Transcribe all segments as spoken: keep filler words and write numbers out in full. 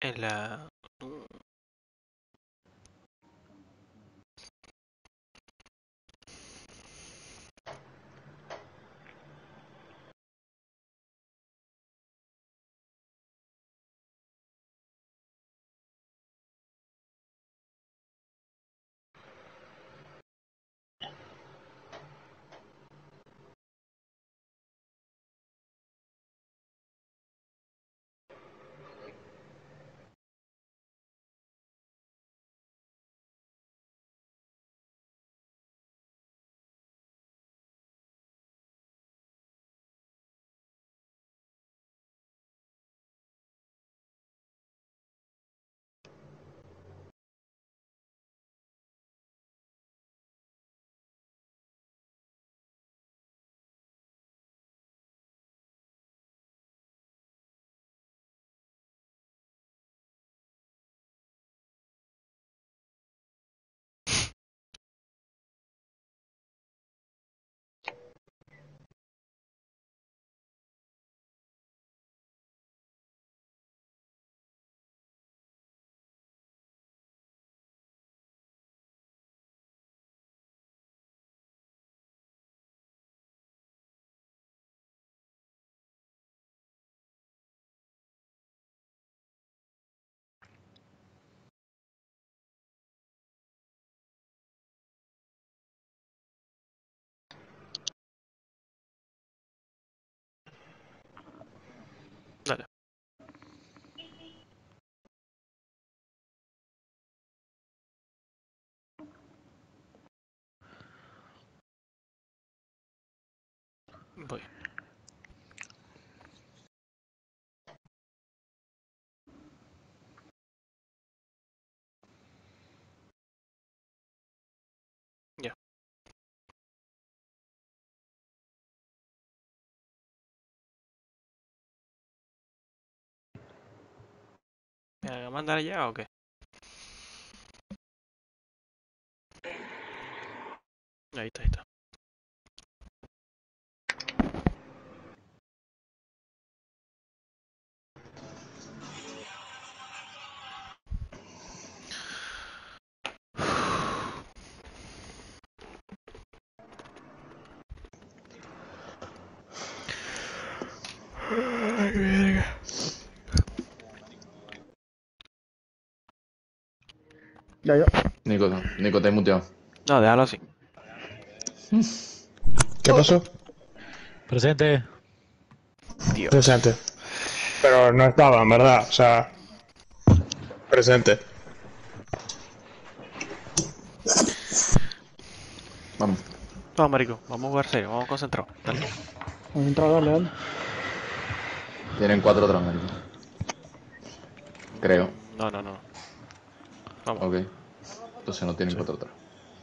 En la... Dale. Voy. Ya. ¿Me van a mandar allá o qué? Ahí está, ahí está. Ay, verga. Ya, ya. Nico, Nico, te he muteado. No, déjalo así. ¿Qué pasó? Presente. Dios. Presente. Pero no estaba, en verdad. O sea, presente. Vamos. Vamos, marico. Vamos a jugar serio. Vamos concentrados. Dale. Vamos a entrar, dale, dale. Tienen cuatro atrás, marico. Creo. Mm, No, no, no. Vamos. Ok. Entonces no tienen Sí. cuatro atrás.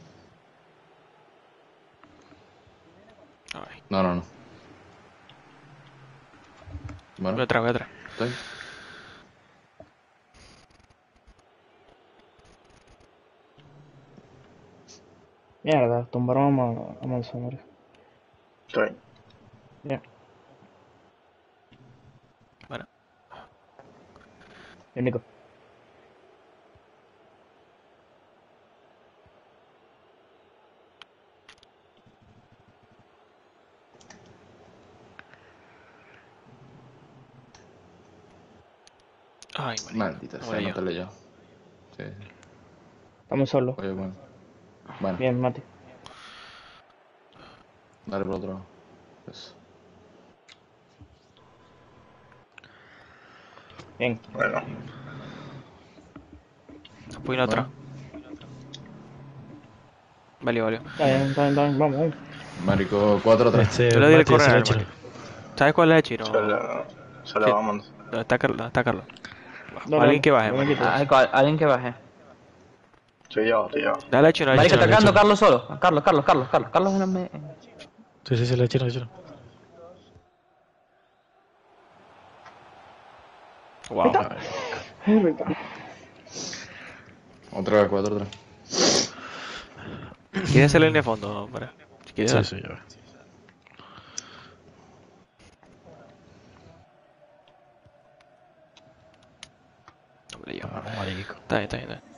Ay. No, no, no. Voy Bueno, atrás, voy atrás. estoy. Mierda, tumbaron a, Ma- a Manzanero. Estoy. Ya. Bueno. Bien, Nico. Ay, marico. Maldita No sea, me no dio. te leyó. Sí, sí. Estamos solos. Oye, bueno. Bueno, Bien, Mati. dale por otro lado. Eso. Bien. Bueno, Un poquito atrás. Bueno, Valió, valió. Está bien, está bien, está bien. Vamos, vamos. marico, cuatro atrás. Yo Este, le di el Mati, corner se al le marico. ¿Sabes cuál es el chino? solo, solo Sí. vamos. ¿Dónde está Carlos? ¿Dónde está Carlos? Dale, Alguien dale. que baje, No me marico. quites. Ay, co- alguien que baje. Estoy yo, estoy yo. Dale al chino, al Échale, Marico, chino. está quedando échale. Carlos solo. Carlos, Carlos, Carlos, Carlos. Carlos no me... Sí, sí, sí, le echaron, le echaron. Wow. Es verdad. Otra vez, cuatro atrás. ¿Quieres hacer la línea de fondo? Para. Si quieres, Sí, dale. sí, ya ve. No Ah, marico. Está bien, está bien, está bien.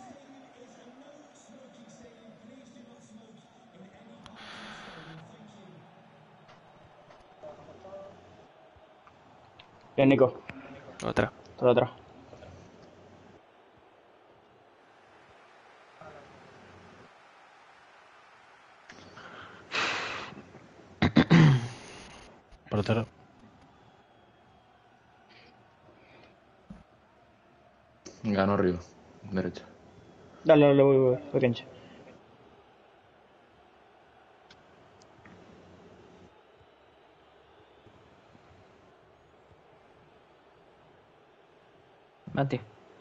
Bien, Nico. Otra. Todo atrás. Portero. Ganó arriba. Derecha. Dale, dale, voy, voy, voy, cancha. Mati.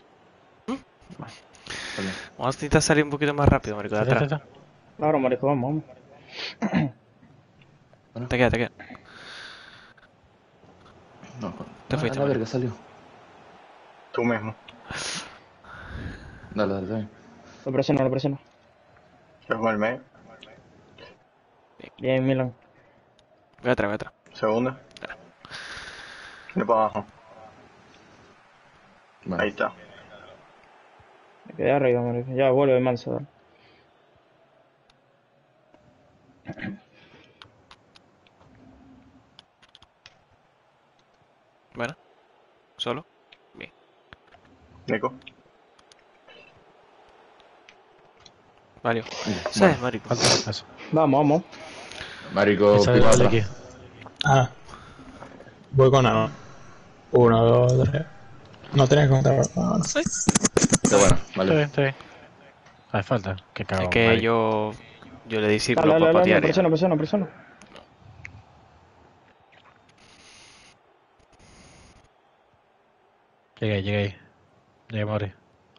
Vale. Vamos a intentar salir un poquito más rápido, marico, de Está, está, atrás. está. Claro, marico, vamos, vamos. Bueno. Te queda, te queda. No, Te no, fuiste, a la marico. verga salió. Tú mismo. Dale, dale, está bien. Lo presiono, lo presiono. Yo con el medio. Bien, Milan. Voy atrás, voy atrás. Segunda. De para abajo. Bueno. Ahí está. Me quedé arriba, marico. Ya, vuelve manso, dale. Bueno, solo. Bien. Nico. Valió. Bueno. ¿Sabes, marico? Falta. Eso. Vamos, vamos. Marico, Esa pico es la atrás. aquí. Ah, voy con Ano. Uno, dos, tres. No tenés que contar. No, no. Ay. Qué bueno, Está vale. bien, está bien. Ah, falta. Qué Es cagón, que marico. yo. Yo le di Dale, círculo dale, para dale, dale. patear Presiono, ya. presiono, presiono. Llegué, llegué. Llegué, Mori.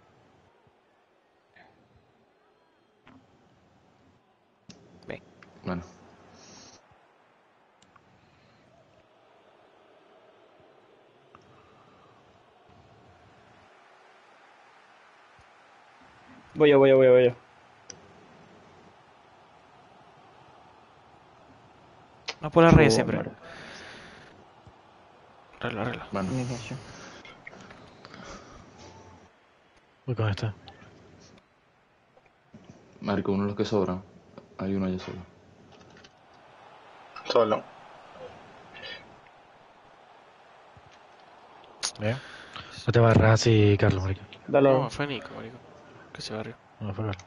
Bien. Bueno. Voy yo, voy yo, voy yo, voy yo. No por la raya Chuo, siempre. marico. Arregla, arregla. Bueno. Comunicación. Voy con esta. Marico, uno de los que sobran. Hay uno allá solo. Solo. Bien. No te barras así, Carlos, marico. Dale, No, dale. fue Nico, marico. Que se barrió. No fue Carlos.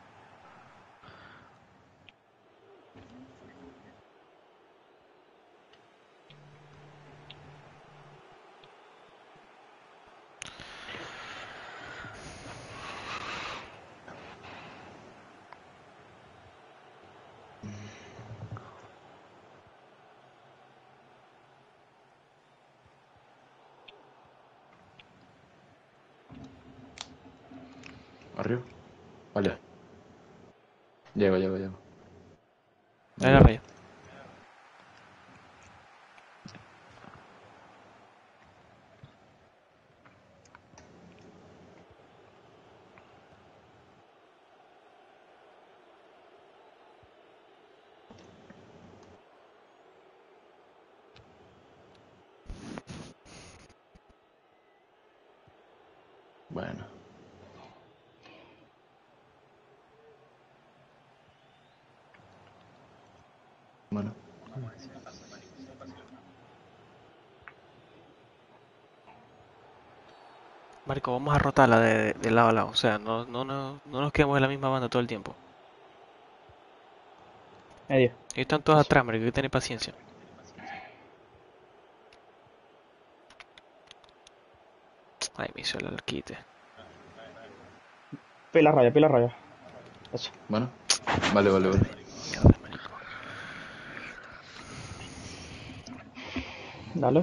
¿Arriba? Vale. Llego, llego, llego. Ahí la raya. Bueno. Bueno. Marico, vamos a rotarla de, de, de lado a lado. O sea, no, no, no, no nos quedemos en la misma banda todo el tiempo. Medio. Ellos están todos atrás, marico. Hay que tener paciencia. Ay, me hizo el quite. Pila raya, pila raya. Eso. Bueno. Vale, vale, vale. Mierda, marico. Dale.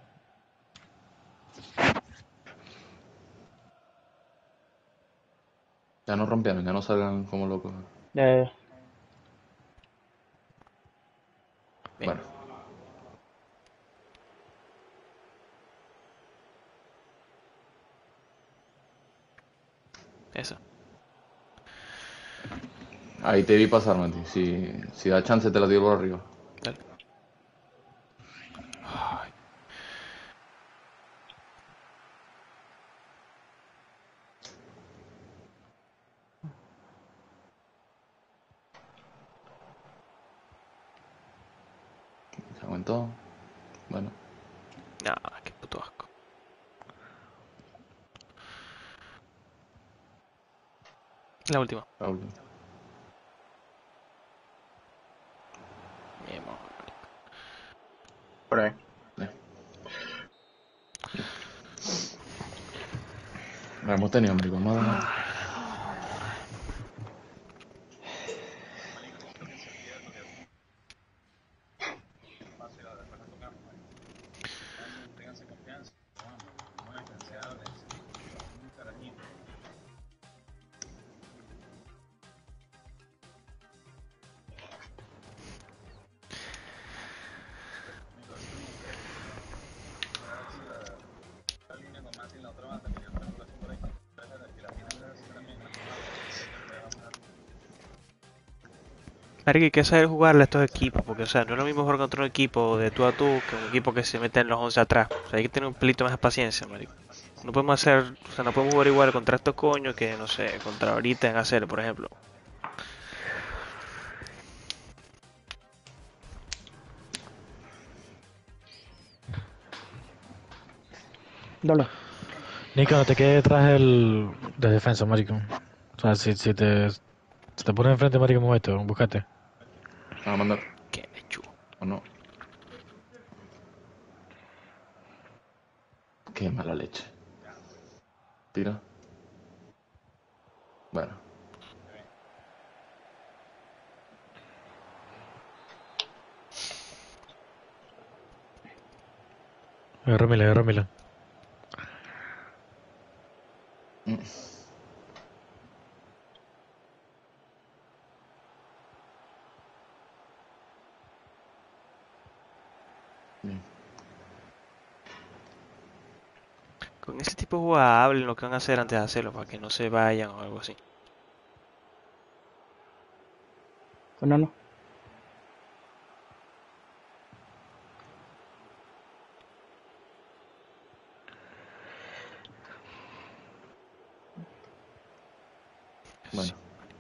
Ya no rompieron, ya no salgan como locos. Ya, ya, ya. Bien. Bueno. Eso. Ahí te vi pasar, Mati. Si, si da chance te la tiro por arriba. Dale. Ay, Reventó. Bueno, Nah, qué puto asco. La última. la última. Mi amor. Por ahí. La hemos tenido, marico. Vamos a dejar. Marico, hay que saber jugarle a estos equipos, porque, o sea, no es lo mismo jugar contra un equipo de tú a tú que un equipo que se mete en los once atrás. O sea, hay que tener un pelito más de paciencia, marico. No podemos hacer, o sea, no podemos jugar igual contra estos coños que, no sé, contra ahorita en hacer, por ejemplo. Dale. Nico, no te quedes detrás del... de defensa, marico. O sea, si, si te... Si te pones enfrente, marico, mueve esto, búscate. Vamos a mandar. Qué lechu. ¿O no? Qué mala leche. Tira. Bueno. Agarra Mila, agarra Mila. Mm. Bien. Con ese tipo de jugada hablen lo que van a hacer antes de hacerlo, para que no se vayan o algo así. No, no. Bueno.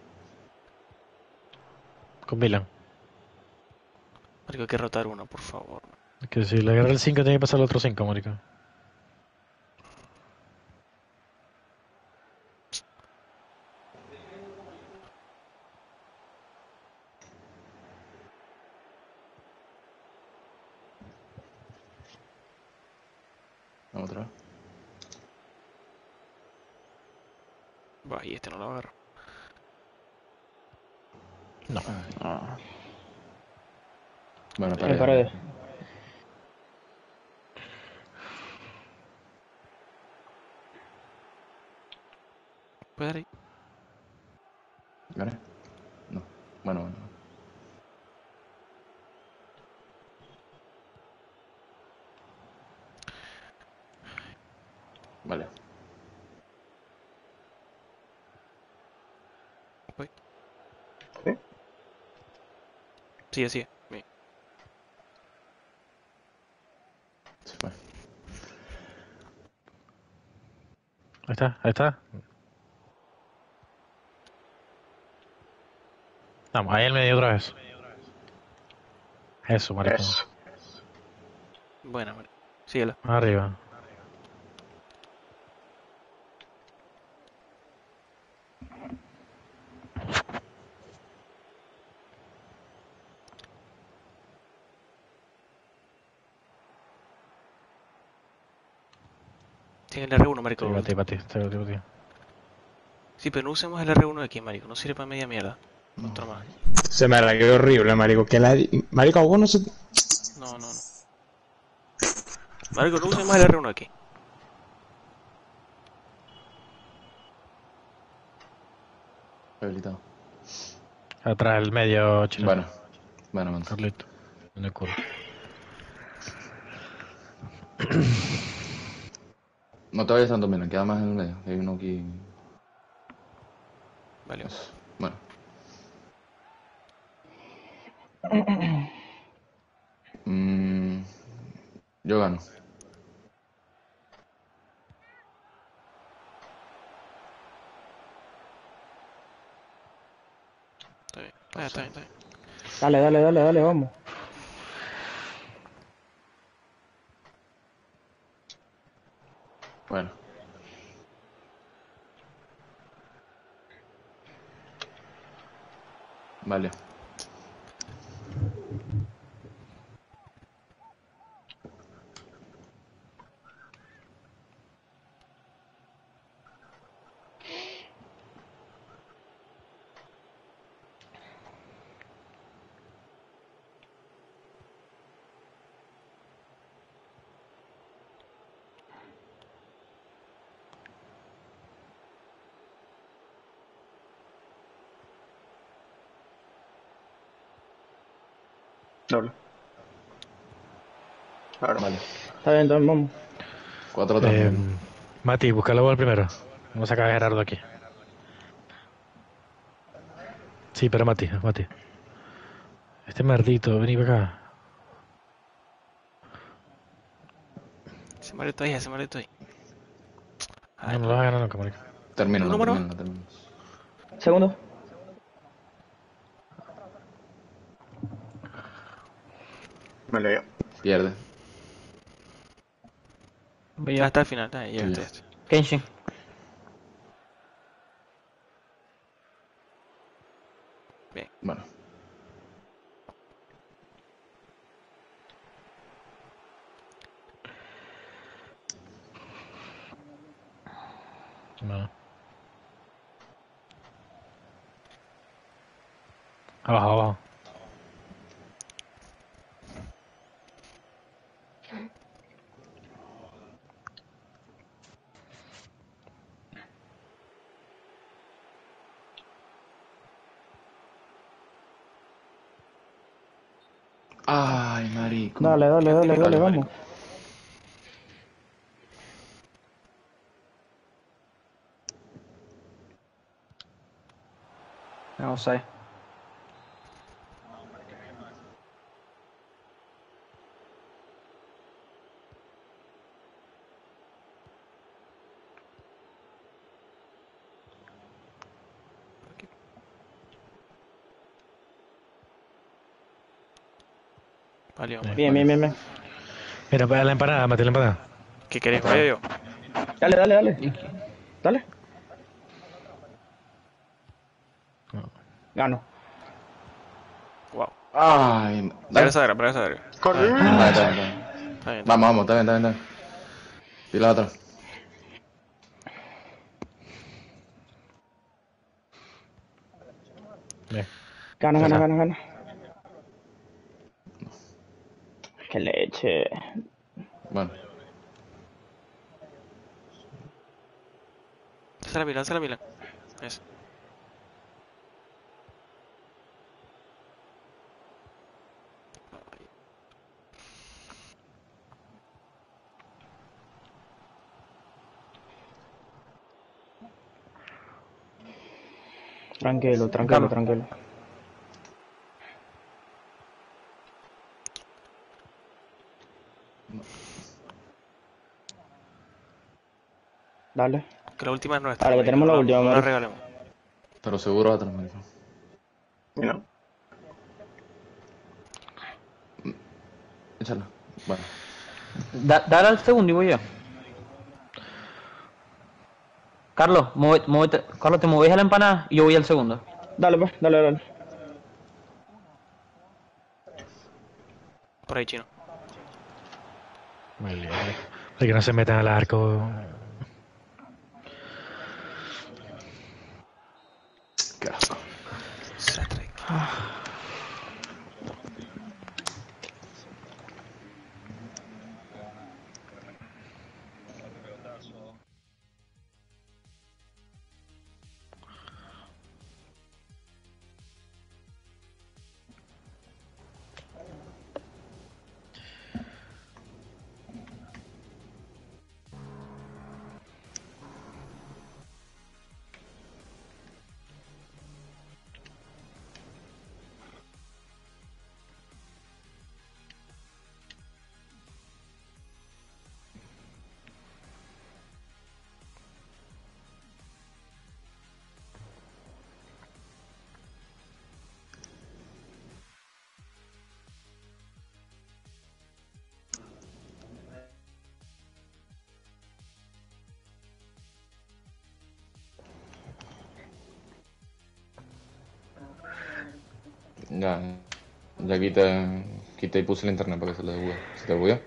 Con Milan. Marico, hay que rotar uno, por favor. Que si le agarra el cinco, tiene que pasar el otro cinco, marico. Vamos otra vez. Bah, y este no lo agarro. No. Ah. Bueno, En paredes. paredes. ¿Puede dar ahí? ¿Gané? No. Bueno, bueno. Vale. Voy. ¿Sí? Sigue, sigue. Bien. Se fue. Ahí está, ahí está. Vamos, ahí en medio otra vez. Eso, marico. Eso. Buena, marico. Síguela. Arriba. Tiene el R uno, Sí, marico. bati, bati, bati, bati, bati. Sí, pero no usemos el R uno de aquí, marico. No sirve para media mierda. No. Otro más. Se me la quedó horrible, marico. Que la... Marico, vos no se... No, no, no. Marico, no usemos el R uno aquí. Habilitado. Atrás el medio chino. Bueno. Bueno, man. Carlito. En el culo. No te vayas tanto, mira, queda más en el medio. Hay uno aquí. Vale. Eso. Bueno. Mm, yo gano. Está bien. Ah, está bien, está bien. Dale, dale, dale, dale, vamos. Bueno. Vale. Doble. Claro. Vale. Está bien, entonces vamos. cuatro tres. Eh, Mati, busca la bola primero. Vamos a sacar a Gerardo aquí. Sí, pero Mati, Mati. Este maldito, vení para acá. Ese maldito ahí, ese maldito ahí. Ay, No, no lo vas a ganar nunca, marico. Termino, ¿Tu no número? termino, no termino. Segundo. Me leo. Pierde. Voy Ya yo. hasta el final. Ahí, ya Sí. está, ya está. Kenshin. Bueno. No. Abajo, abajo. Ay, marico. Dale, dale, dale, dale, Vale, vamos. No sé. Valió, Sí. man. Bien, bien, bien, bien. Mira, para la empanada, Mati, la empanada. ¿Qué queréis? ¿Vaya yo? Dale, dale, dale. Dale. Gano. Wow. Ay, dale. Regresa a ver, regresa a ver. ¡Corre! Está bien, está bien, está bien. Está bien. Vamos, vamos, está bien, está bien, está bien. Y la otra. Bien. Gana, Ya gana, está. gana, gana. Qué leche. Bueno. Dásela a Milan, dásela a Milan. Eso. Tranquilo, tranquilo, Carlos. tranquilo. Dale. Que la última es nuestra. Ahora que marico, tenemos la no última, No la marico. regalemos. Pero seguro atrás, marico. Y no. Échala. Bueno. Da, dale al segundo y voy yo. Carlos, mueve- muévete- Carlos, te mueves a la empanada y yo voy al segundo. Dale, pues, dale, dale. Por ahí, chino. Muy bien. Para que no se metan al arco. Qué asco. Desastre. Ya, ya quité, quité y puse el internet para que se le debugue. ¿Se te debugue?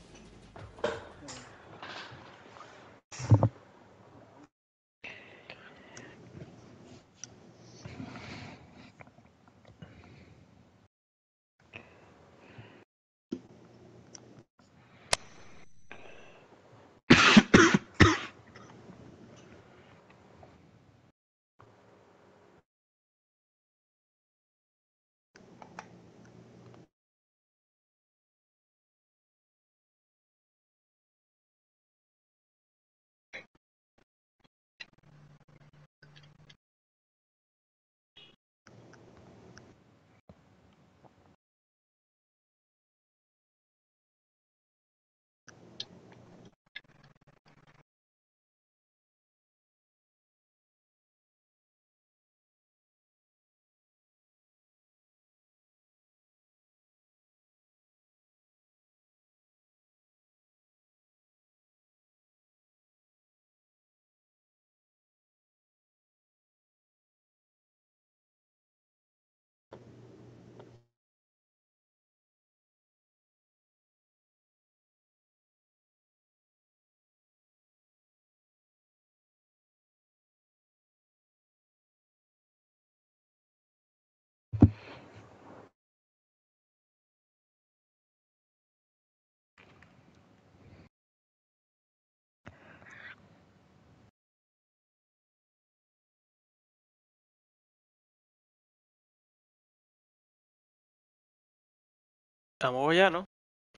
Estamos ya, ¿no?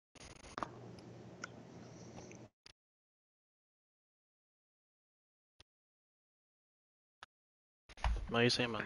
Me dice mando.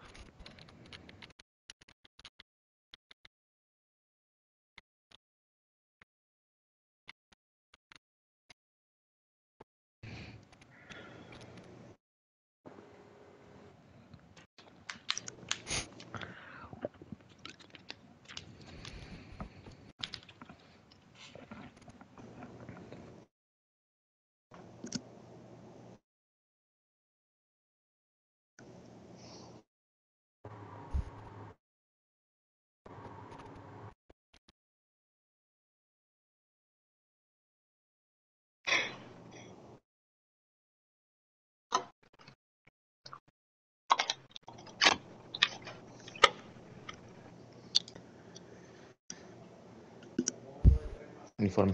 Uniforme.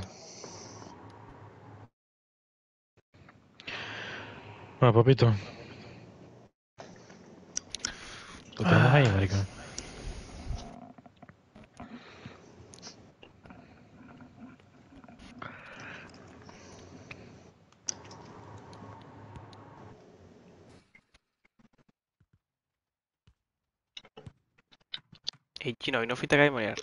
Bueno, papito. Lo tenemos ahí, marico. Ey, chino, ¿y no fuiste a Gaimonear?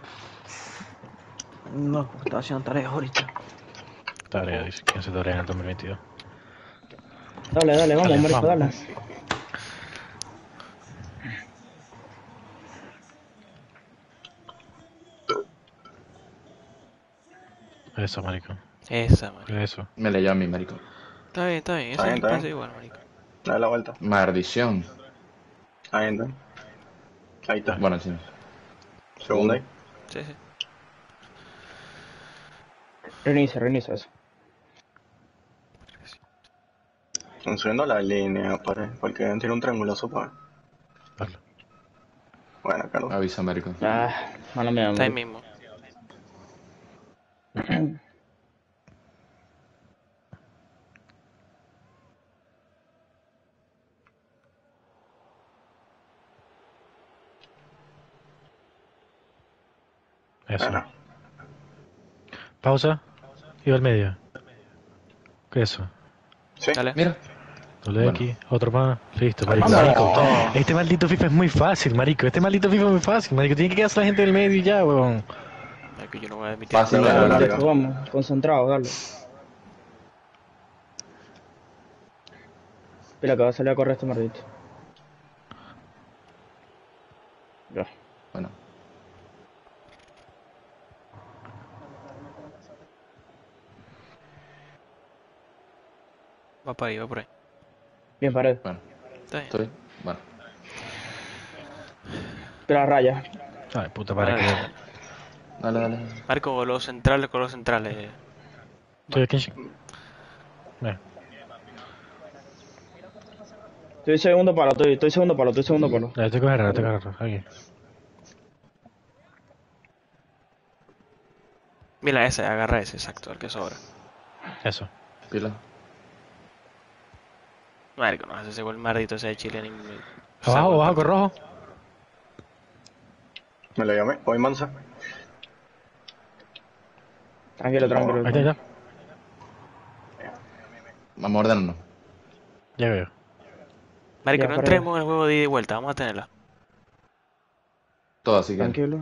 No, porque estaba haciendo tareas ahorita. Tarea, dice. ¿Quién se tarea en el dos mil veintidós? Dale, dale, vamos, Dale, marico, vamos. dale. Eso, marico. Esa, marico. Eso. Me leyó a mí, marico. Está bien, está bien. Está Ese bien, está pasa bien. igual, marico. Dale la vuelta. Maldición. Está bien, está bien. Ahí está. Bueno, chino. Segundo ahí. Sí, sí. Reinicia, reinicia eso. Están subiendo la línea, pare, porque tiene un triangulazo para. Dale. Bueno, Carlos. Avisa, marico. Ah, mala mía, Está ahí marico. mismo. Eso. Bueno, Pausa. Y al medio. ¿Qué es eso? sí. Dale. Mira. Doble Bueno. X, otro más. Listo, Ahí marico. está. Marico, Oh. este maldito FIFA es muy fácil, marico. Este maldito FIFA es muy fácil, marico. Tiene que quedarse la gente del medio y ya, weón. Marico, yo no voy a admitir Fácil que de Dale, Vamos, hablar. dale, marico, dale. vamos. Concentrado, dale. Espera que va a salir a correr este maldito. Ya. Bueno. va por ahí, va por ahí. Bien, pared. Bueno. Está bien. ¿Estoy? Bueno. De la raya. Ay, puta, para Dale, que. dale. Dale, dale. Marco, con los centrales, con los centrales. Estoy aquí. Mira, Estoy segundo palo, estoy, estoy segundo palo, estoy segundo palo. ya estoy con Herrera, estoy con Herrera. Aquí. Mira ese, agarra ese, exacto, el que sobra. Eso. Pila. Marico, no hace ese gol maldito ese de Chile ni. Abajo, abajo, con rojo. Me lo llamé. Hoy Mansa. Tranquilo, tranquilo. Ahí está, ahí está. Vamos a ordenarnos. Ya veo. Marico, Ya, no para entremos en el juego de ida y vuelta, vamos a tenerla. Todo así que. Tranquilo.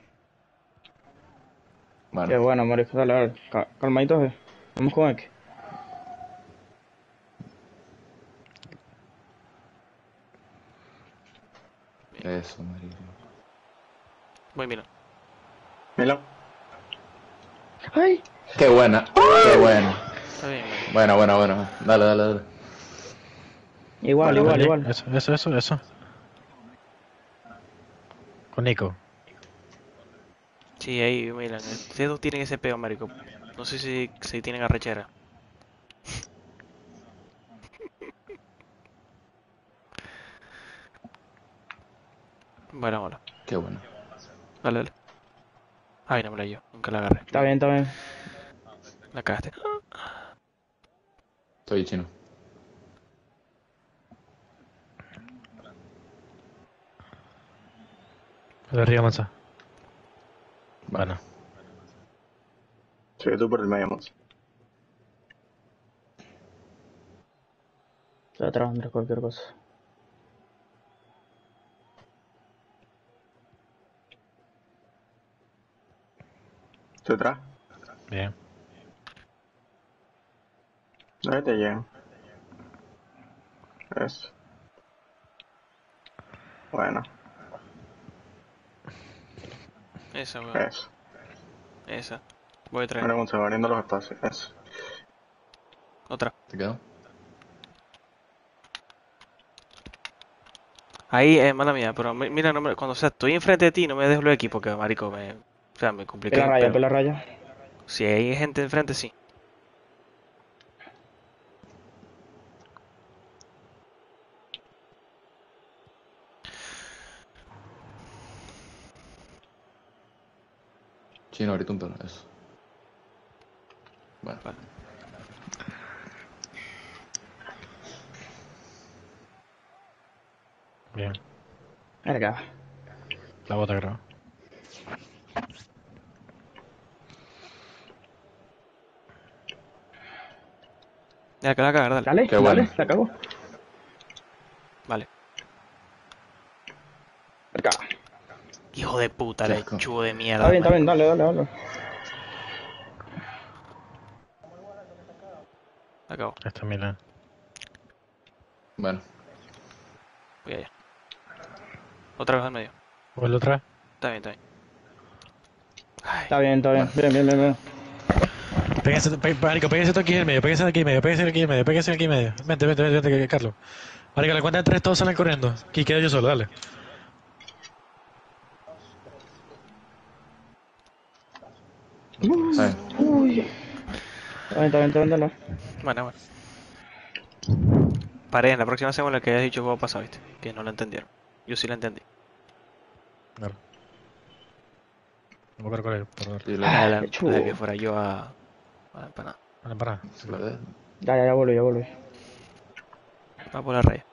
Qué Bueno. bueno, marisco, dale, dale. Ca- Calmaditos, eh. Vamos con X. Eso, marico. Voy, mira. Milan. ¡Ay! Qué buena. Qué buena. Está bien, marico. Buena, buena, buena. Dale, dale, dale. Igual, Vale, igual, Oye, igual. Eso, eso, eso, eso. Con Nico. Sí, ahí, miran. Ustedes dos tienen ese peo, marico. No sé si, si tienen arrechera. Bueno, bueno. Qué buena. Dale, dale. Ay, no me la yo. Nunca la agarré. Está bien, está bien. La cagaste. Estoy chino. De arriba, Mansa. Vale. Bueno. Sigue tú por el medio, Mansa. Estoy atrás, Andrés, cualquier cosa. Estoy atrás. Bien. Ahí te llegan. Eso. Bueno, Esa, weón. eso. Esa. Voy a traer. Ahora cómo se va abriendo los espacios. Eso. Otra. ¿Te quedó? Ahí, eh, mala mía, pero mi- mira, no me- cuando o sea, estoy enfrente de ti, no me dejes lo aquí porque, marico, me, o sea, me compliqué. Pela raya, pero pela raya. si hay gente enfrente, sí. Chino, ahorita un pelo. Eso. Bueno. Vale. Bien. Verga. La bota, creo. Ya, que la cagar, dale. Dale, Qué dale, bueno. la cago. Vale. Verga. Hijo de puta, Qué asco. lechugo de mierda. Está bien, está marico. bien, dale, dale, dale. Acabo. Esta es Milan. Bueno. Voy allá. Otra vez al medio. ¿Vuelve otra vez? Está bien, está bien. Ay, Está bien, está bien. Bien, bien, bien, bien. Péguense, pe, marico, péguense tú aquí en el medio, péguense aquí en medio, péguense aquí en medio, péguense aquí en medio. Vente, vente, vente, vente, Carlos. Marico, a la cuenta de tres todos salen corriendo. Aquí quedo yo solo, dale. Está bien. Uy. Está bien, está bien, está bien, dale. bueno, bueno. Paré, en la próxima semana que hayas dicho juego pasado, viste. Que no lo entendieron. Yo sí lo entendí. Claro. No puedo correr, por favor. Pila. Dale, dale, lechugo. dale, que fuera yo a. a la empanada. A la empanada. Se lo dejo. Ya, ya, ya vuelvo, ya vuelvo. Va por la raya.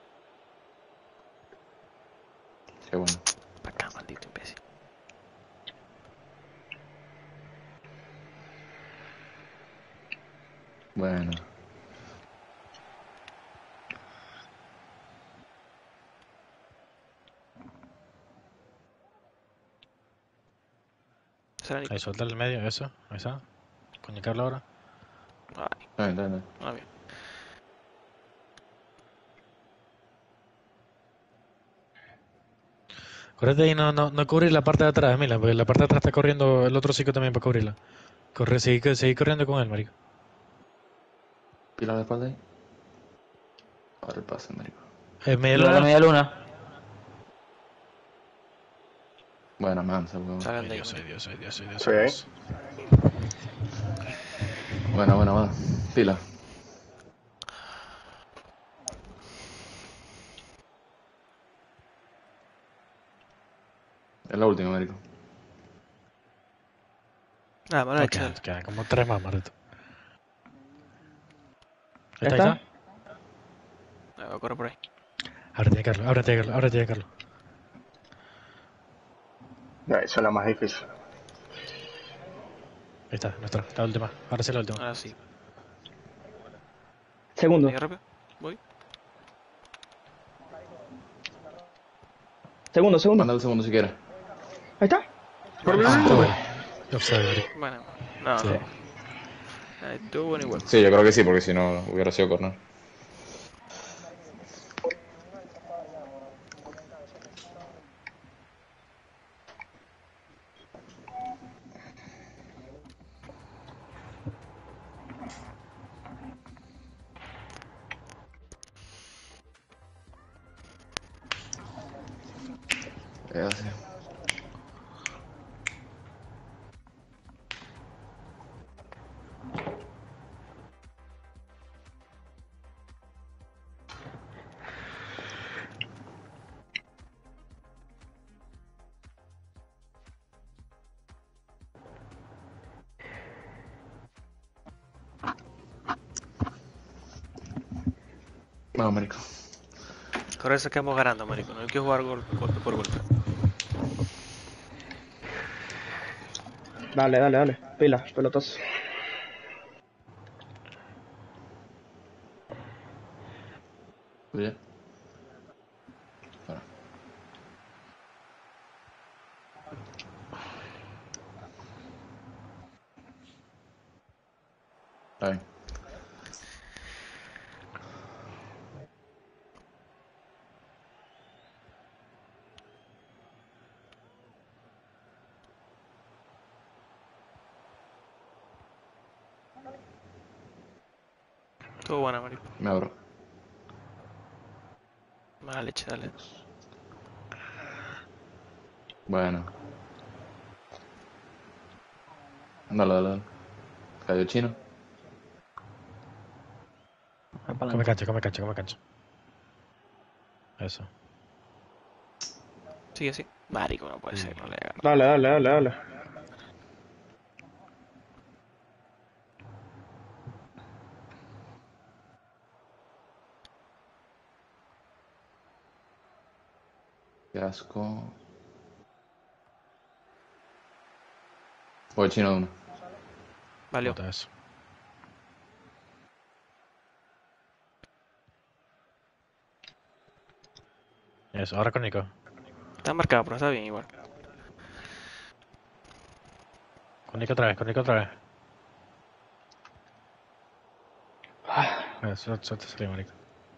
Qué bueno. Para acá, maldito imbécil. Bueno. Esa era Nico. Ahí, suelta el medio, eso. Ahí está. Comunicarlo ahora. Ay, Está bien, está bien. ah, bien. Correte ahí, no, no, no cubrir la parte de atrás, Milan, porque la parte de atrás está corriendo el otro chico también para cubrirla. Corre, seguí, seguí corriendo con él, marico. Pila a la espalda ahí. Ahora el pase, marico. Eh, media Luna, luna. media luna. Buena mansa, weón. Salgan Ay, de ahí, Dios, ay, marico. Dios, ay, Dios, ay, Dios, Sí. ay, Dios. Buena, buena, buena. Pila. Es la última, marico. Ah, me lo he No, hecho. quedan, quedan como tres más, marito. ¿Ya ¿Está, está? está? Ah, voy a correr por ahí. Ábrete, Carlos, ábrete, Carlos, ábrete, Carlos. Ya, eso es la más difícil. Ahí está, nuestra, la última. Ahora sí la última. Ahora sí. Segundo. ¿Venga rápido? Voy. Segundo, segundo. Mándale el segundo si quieres. Ahí está. Offside, marico. Bueno, no, Sí. no. Eh, Estuvo bueno igual. Sí, yo creo que sí, porque si no hubiera sido corner. Es así. Vamos, marico. Con eso quedamos ganando, marico. No hay que jugar gol- golpe por golpe. Dale, dale, dale. Pila, pelotazo. Oye. Bueno. Está bien. Estuvo buena, marico. Me abro. Mala leche, dale. Bueno. Dale, dale, dale. Cayó chino. Voy para Come adelante. cancha, come cancha, come cancha. Eso. Sigue así. Marico, no puede ser, no le agarro. Dale, dale, dale, dale. Qué asco. Voy chino de uno. Valió. Bota eso. Eso, ahora con Nico. Está marcado, pero está bien igual. Con Nico otra vez, con Nico otra vez. Eso, eso te salió, marico.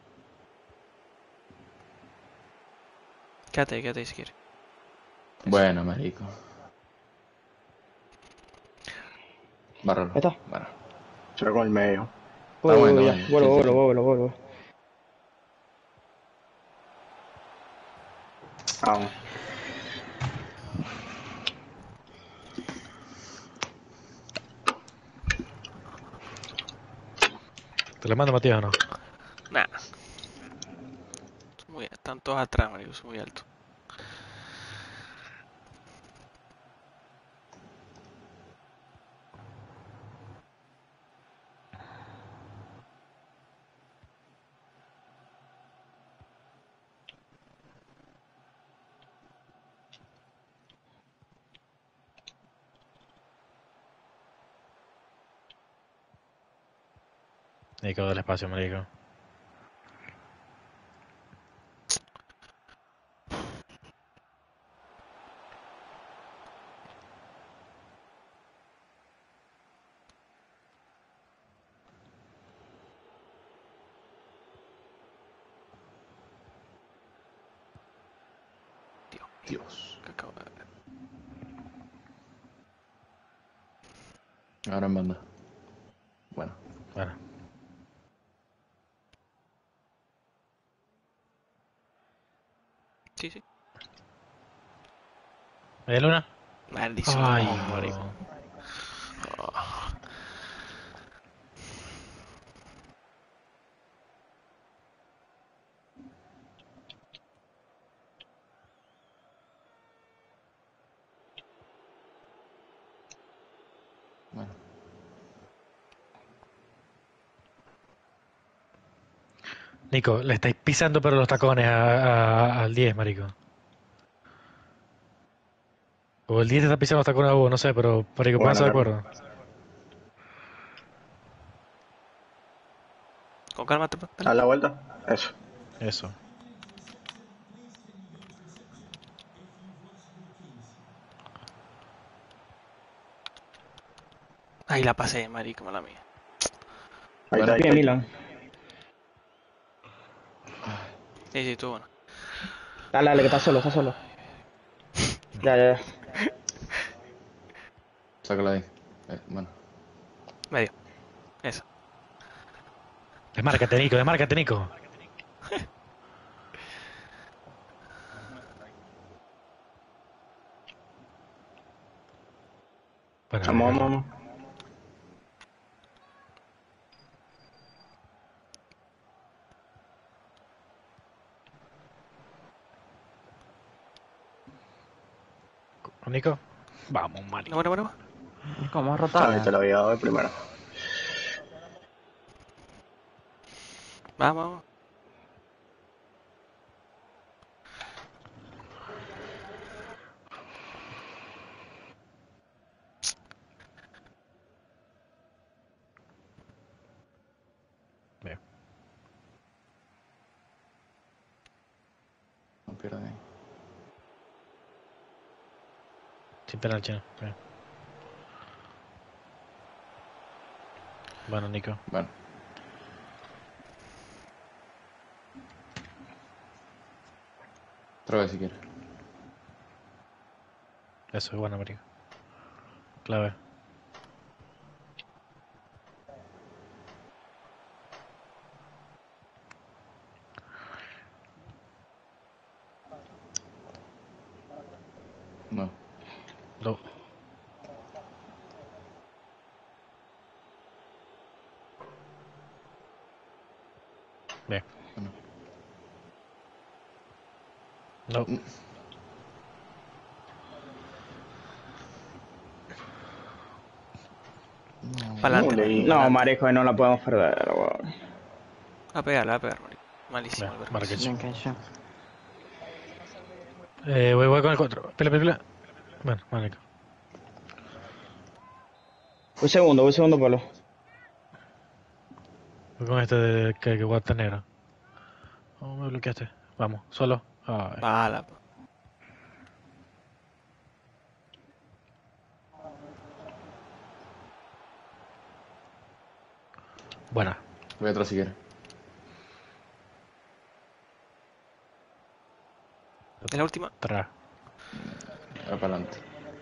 Quédate ahí, quédate ahí si quieres. Bueno, marico. Bárralo. Ahí está. Bueno. Yo con el medio. Vuelvo, bueno, vuelvo, ya. bueno. Vuelvo, Sí, sí, vuelvo, sí. vuelvo, vuelvo. Vamos. ¿Te lo mando, Matías, o no? Nah. Son muy, están todos atrás, marico. Son muy altos. Nico, del espacio, marico. Dios. Dios. ¿Qué acabo de ver? Ahora en banda. Bueno. Bueno. Sí, sí. ¿Hay luna? Maldición. Ay, No, marico. no. Bueno, Nico, le estáis pisando pero los tacones a- a- al diez, marico. O el diez te está pisando los tacones a vos, no sé, pero marico, Bueno, pónganse de Carlos. acuerdo. Con calma, te dale. A la vuelta. Eso. Eso. Ahí la pasé, marico, mala mía. Ahí está, bueno, ahí Bien, está. Milan. Sí, sí, tú, bueno. Dale, dale, que está solo, está solo. Ya, ya, ya. sácala ahí. Eh, bueno, Medio. Eso. Desmárcate, Nico, desmárcate, Nico. Bueno, dale, Vamos, Carlos. vamos, vamos. Nico. Vamos, No, marico. bueno, bueno. ¿Cómo a Ahí rotar? te lo había dado de primero. Vamos, vamos. Bien. no pierdas ahí. Sin penal, chino. Bien. Bueno, Nico. Bueno, otra vez si quieres. Eso es bueno, marico. Clave. No. Lo. Bien. Bueno. No. Mm, No. Para adelante, Mule. marico. No, Pa'lante. marico, no la podemos perder, weón. A pegar, a pegar, marico. Malísimo, Bien. Alberto. Marca, Bien, que hecho. Eh, voy, voy con el cuatro. Pela, pela, pela. Bueno, bueno, Nico. Un segundo, un segundo, Pablo. Voy con este de que, que guata negra. Oh, me bloqueaste. Vamos, solo. Ay. Bala, pa. Buena. Voy atrás si quieres. Es la última. Atrás. Va para adelante.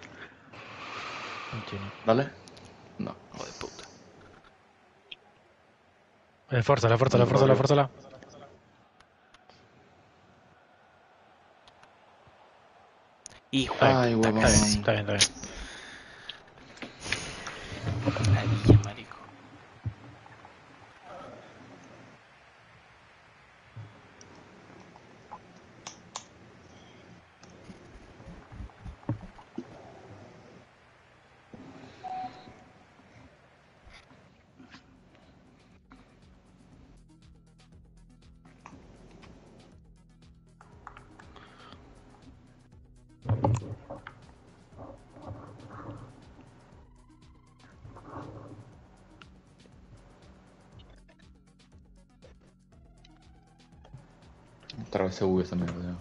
Un chino. ¿Dale? No. Joder, puta. Eh, fuerza, la fuerza, la Buen fuerza, la rollo. fuerza, la. Hijo de Ay, puta, huevón. casi. Está bien, está bien. Ladilla, marico. Otra vez se bugue esa mierda.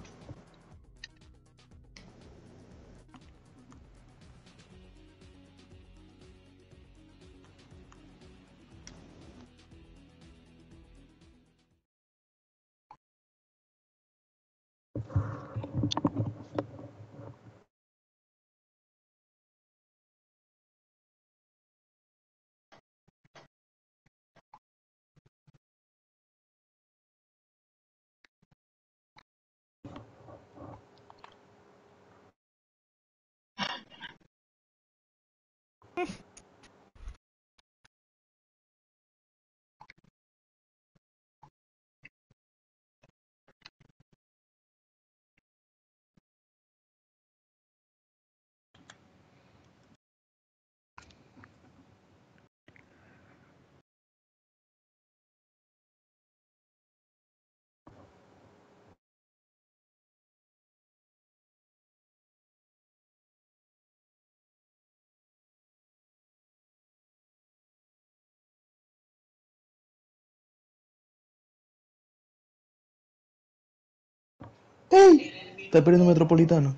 ¡Ey! Está perdiendo Metropolitano.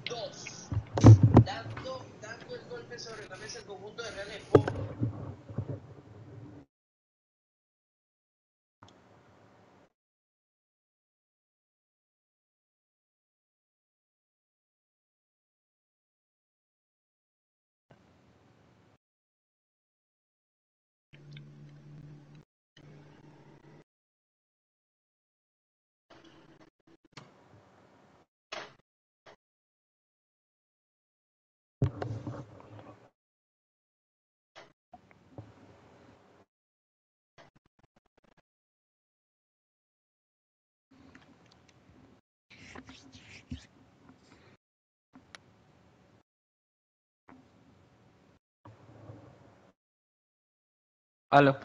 Aló.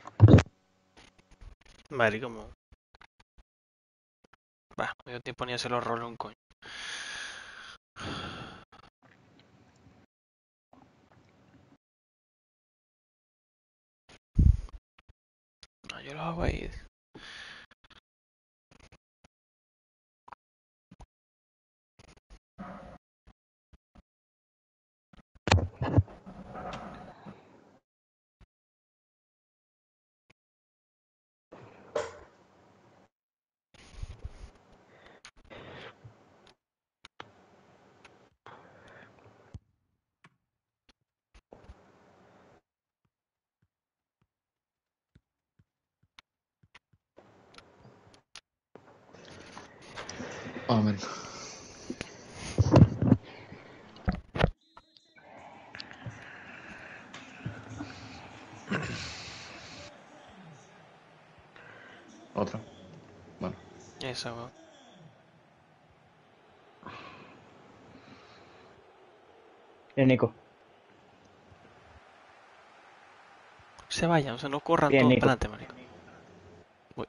Vale, como... Va, me dio tiempo ni a hacer los roles un coño. No, yo los hago ahí. Amén. Otra. Bueno. Esa, weón. Bien, Nico. Se vayan, o sea, no corran Bien, todos Nico. para adelante, marico. Uy.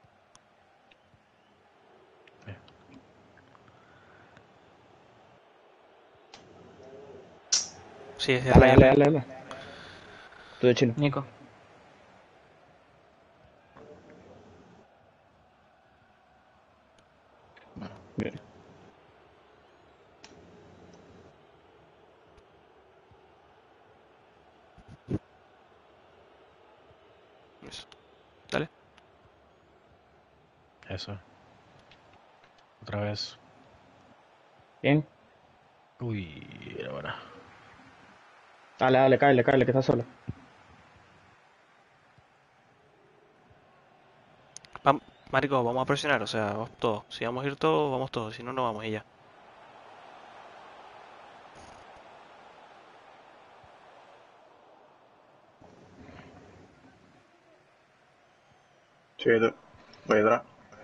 Sí, es de Dale, rey, dale, rey. dale, dale. Tú de chino. Nico. Bueno. Bien. Eso. Dale. Eso. Otra vez. Bien. Uy, era buena. Dale, dale, cáele, cáele, que está solo. Vam- Marico, vamos a presionar, o sea, vamos todos. Si vamos a ir todos, vamos todos. Si no, no vamos y ya. Sí, tú. Voy atrás.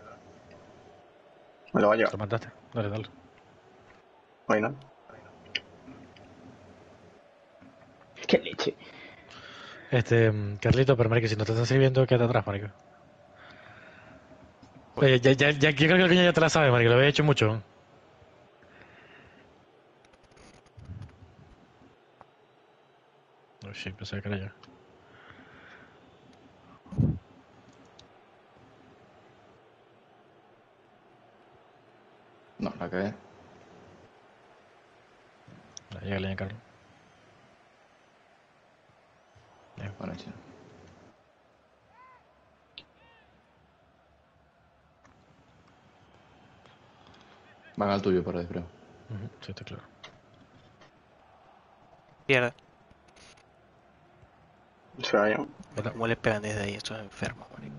Me lo va a Te llevar. lo mataste. Dale, dale. Ahí no. Qué leche. Este, mm, Carlito, pero marico, si no te están sirviendo, quédate atrás, marico. Oye, ya, ya, ya, yo creo que el coño ya te la sabe, marico, lo había hecho mucho. Oh shit, pensé que era yo. No, la cagué. Ya, llega línea, Carlos. Bueno, chino. Van al tuyo por ahí, creo. Ujú, sí, está claro. Pierde. Se vayan. Bota. ¿Cómo le pegan desde ahí estos enfermos, marico?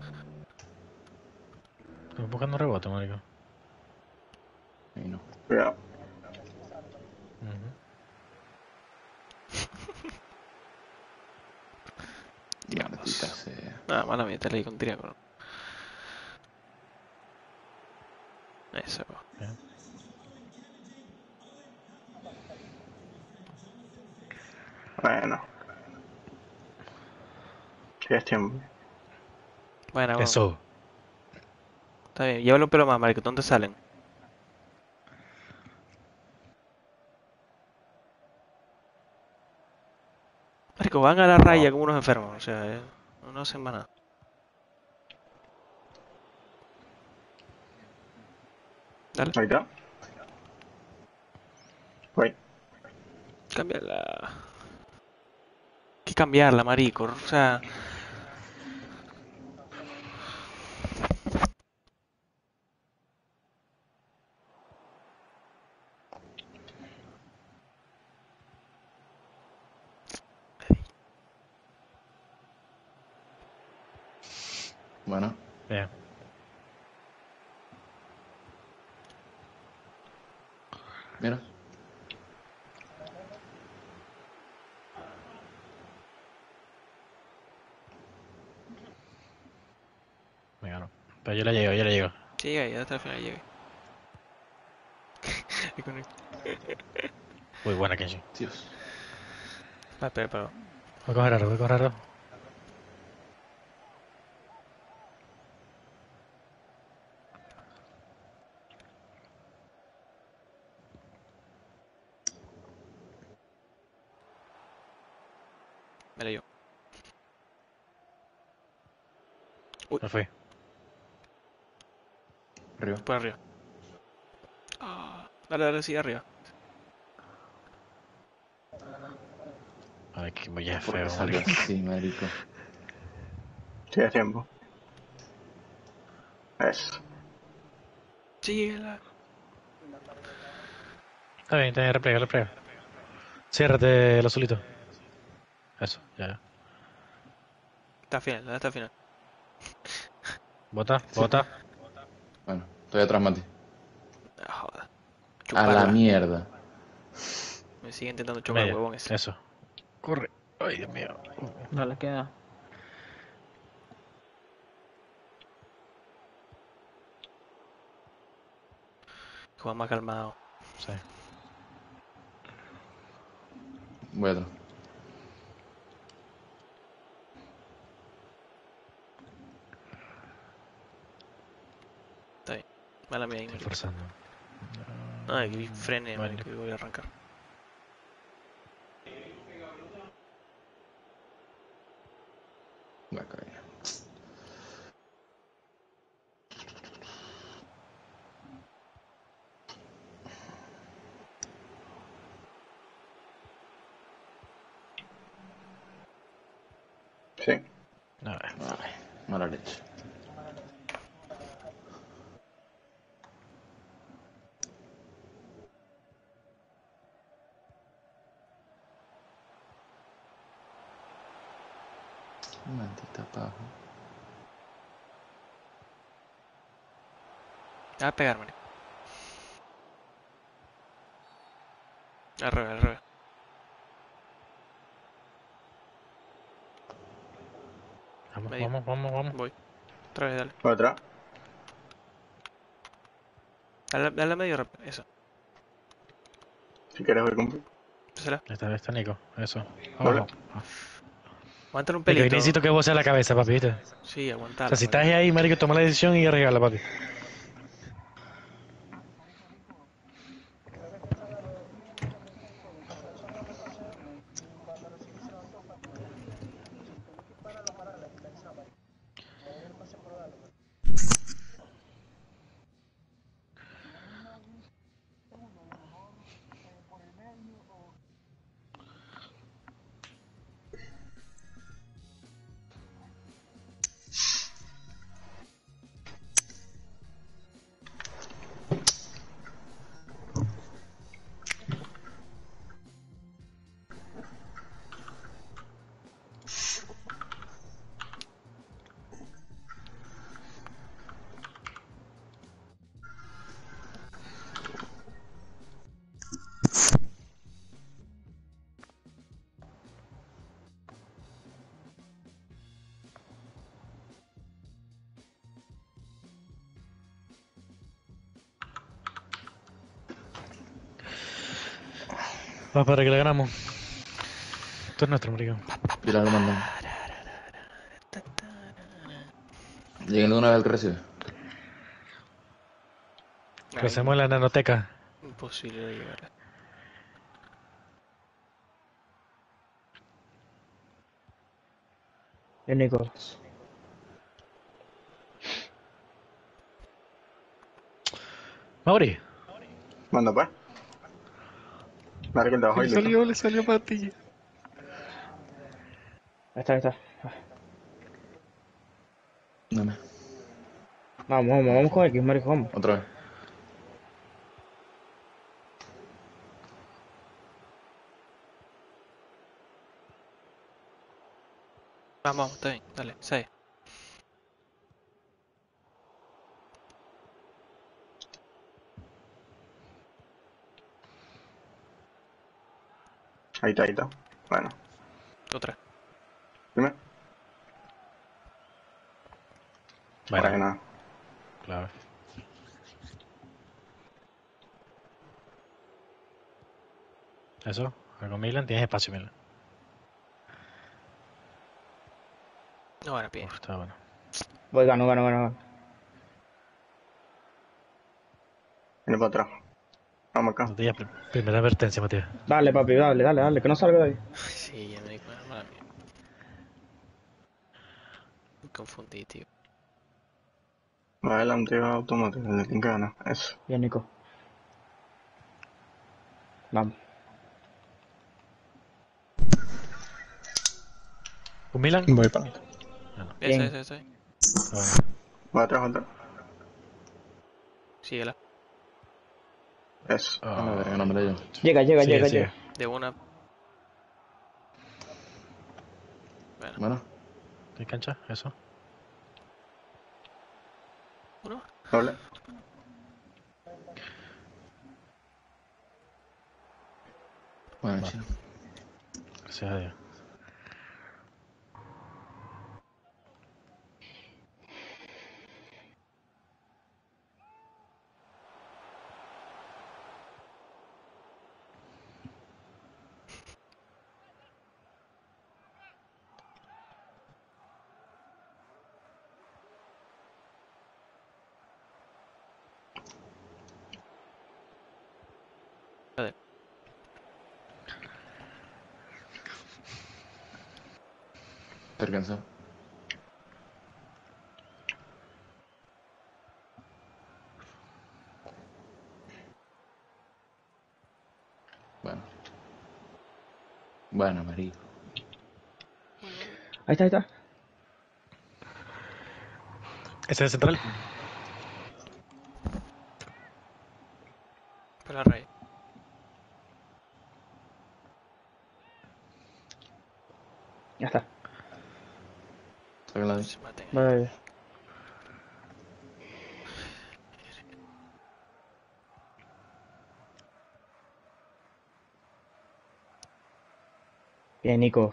Estoy buscando rebote, marico. Ahí no. Cuidado. Ujú. mala mía, te leí con triángulo. Eso. Bien. Bueno. Ya es tiempo. Bueno, bueno. Eso. Está bien, llévalo un pelo más, marico. ¿Dónde salen? Marico, van a la raya como unos enfermos. O sea, eh, no hacen más nada. Dale, Ahí está. Voy. cambiarla. Hay que cambiarla, marico. O sea, Bueno, Bien. mira. Venga, no. Pero yo le llego, yo le llego. sí, llega, ya hasta el final llegué. Y con el- Uy, buena Kenshi. Dios. Ah, espera, espera. Voy a coger arroz, voy a coger arroz. Me leyó. Me fui. Arriba. Por arriba. Ah, dale, dale, sí, arriba. Ay, que ya es ¿Por qué feo, salió marico. así, marico? Sí, es tiempo. Eso. Síguela. Está bien, está bien, repliega, repliega. Ciérrate el azulito. Eso, ya, ya. Está al final, dale, está al final. Bota, Sí. bota. Bueno, estoy atrás, Mati. Ah, joda. A Chuparla. la mierda. Me sigue intentando chocar el Media. huevón ese. Eso. Corre. Ay, Dios mío. Dale, queda. Juega más calmado. Sí. Voy atrás. Está bien. Mala mía ahí, Estoy marico. forzando. Ay, que frene, Vale. marico, y voy a arrancar. Voy a caer. Sí. A ver. Ay, mala leche. Maldita paja. Te va a pegar, marico. Al revés, al revés. Vamos, Medio. vamos, vamos, vamos. Voy. Otra vez, dale. Otra. Dale, dale a medio rápido. Eso. Si quieres voy con... Pásala. Ahí está, ahí está Nico. Eso. Vale. Abajo. Aguántale un Nico, yo pelito. necesito que vos seas la cabeza, papi, ¿viste? Sí, O aguantala. sea, si marico. estás ahí, marico, toma la decisión y arriesgala, papi. Vamos para que le ganamos. Esto es nuestro, marico. Dile lo mandan. Lleguen de una vez al que recibe. Lo hacemos en la nanoteca. Imposible de llegar. Bien, Nico. Mauri. Manda pues. Dale que el de abajo Le y listo. salió, le salió para ti. Ahí está, ahí está. Dame. Vamos, vamos, vamos con X, marico, vamos. Otra vez. Vamos, vamos, está bien, dale, seis. Ahí está, ahí está. Bueno, Otra. dime. Bueno, Buena. claro. Eso, con Milan tienes espacio, Milan. Ahora bien. Uf, está bueno. Voy, gano, gano, gano. gano. Viene para atrás. Vamos acá. No te digas, primera advertencia, Matías. Dale, papi, dale, dale, dale, que no salga de ahí. Sí, ya me di cuenta, mala mía. Me confundí, tío. Va adelante, va automático. El de quien gana. Eso. Bien, Nico. Vamos. ¿Un Milan? Voy para adelante. Bien, Bien. seis, seis, seis. Está bueno. Va atrás, va atrás. Síguela. Eso. A la verga, no me la llevo. Llega, llega, Sigue, llega, sigue. llega. De una. Bueno, Bueno, ¿Tienes cancha? Eso. uno. Doble. bueno, Vale. chido. Gracias a Dios. Acérquense. Bueno. Bueno, marico. Ahí está, ahí está. Ese es el central. Para la raya. Ya está. Sáquenla de ahí. Se maten. Vale, vale. Bien, Nico.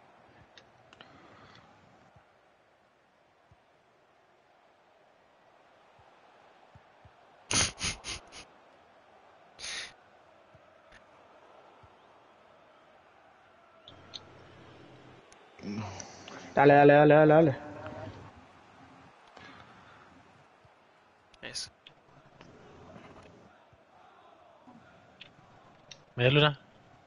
Dale, dale, dale, dale, dale. Eso. Media luna.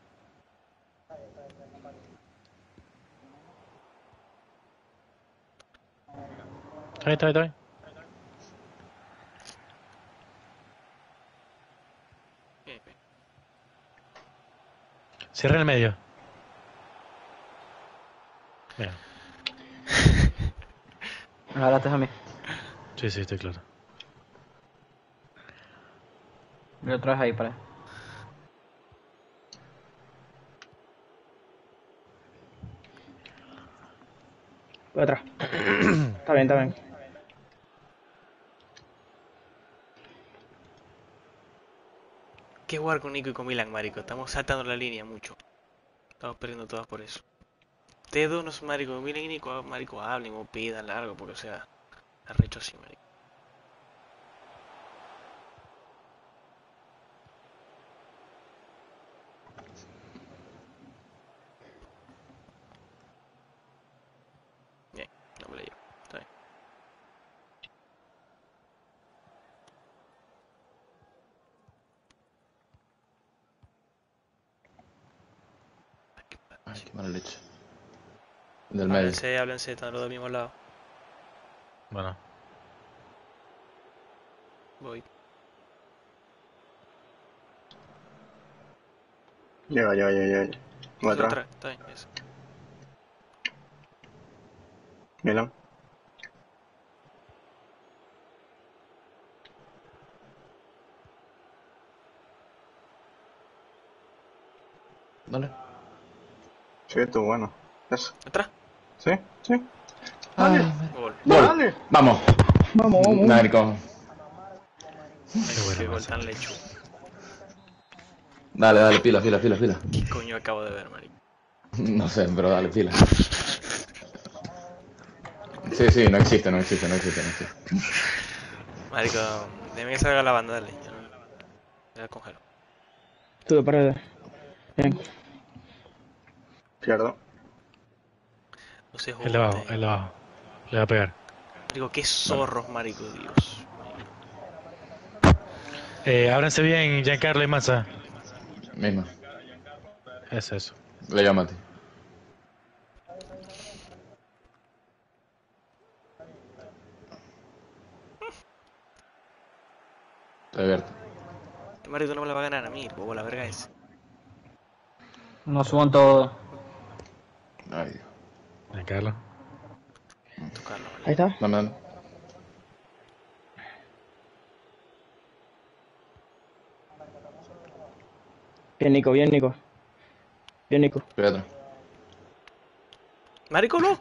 Ahí está, ahí está. Ahí. Bien, bien. Cierra en el medio. Bien. Ahora te a mí. Sí, sí, estoy claro. Y otra vez ahí para. Voy atrás. Está bien, está bien. ¿Qué jugar con Nico y con Milan, marico? Estamos saltando la línea mucho. Estamos perdiendo todas por eso. Ustedes dos, no son marico. Milan y Nico, marico, hablen o pidan algo, porque o sea, arrecho así, marico. Qué mala leche. Del medio. Háblense, háblense, están los del mismo lado. Bueno. Voy. Llega, llega, llega, llega. Voy Otro atrás. Está bien, eso. Milan. Dale. Sí, tú, bueno. Eso. Atrás. Sí, sí. Ay, Gol. Gol. Dale. Vamos. Vamos, vamos. Marico. Ay, buena qué gol masa. tan lechugo. Dale, dale, pila, pila, pila, pila. ¿Qué coño acabo de ver, marico? No sé, pero dale, pila. Sí, sí, no existe, no existe, no existe, no existe. Marico, déjame que salga la banda, dale. Yo no... Ya congelo. Tú de paredes. Bien. Pierdo. No se El de abajo, joden. el de abajo. Le va a pegar. Marico, qué zorros, marico, Dios. Eh, ábranse bien, Giancarlo y Massa. Misma. Es eso. Le llamo a ti. Estoy abierto. Este marico no me la va a ganar a mí, bobo, la verga es. No suban todo. Ay, Dios. Giancarlo. Tocarlo, marico. Ahí está. Dame, dame. Bien, Nico, bien, Nico. Bien, Nico. Estoy atrás. Marico, no.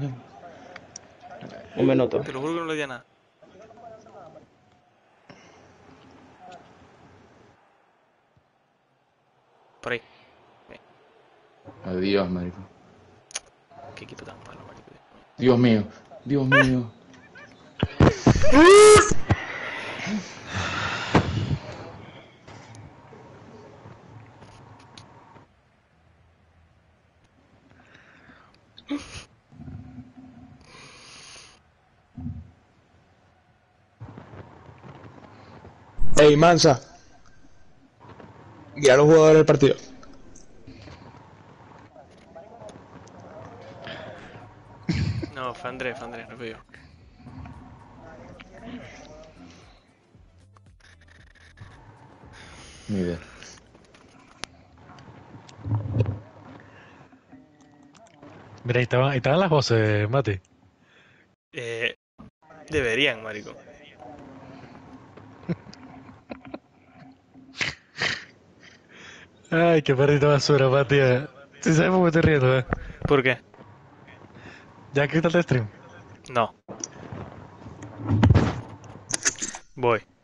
Un minuto. Te lo juro que no le di a nada. Por ahí. Adiós, marico. Qué equipo tan malo, marico. Dios mío. Dios mío. Ey, Mansa. Guía a los jugadores del partido. No, fue Andrés, fue Andrés, no fui yo. Ni idea. Mira, ahí estaban, ahí estaban las voces, Mati. Eh, deberían, marico. Ay, qué perrito basura, Mati. eh. Sí sabes por qué me estoy riendo, eh. ¿Por qué? Ya quítate el stream. No. Voy.